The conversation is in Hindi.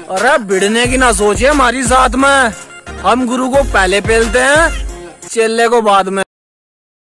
अरे भिड़ने की ना सोचे हमारी साथ में, हम गुरु को पहले पेलते हैं, चेले को बाद में।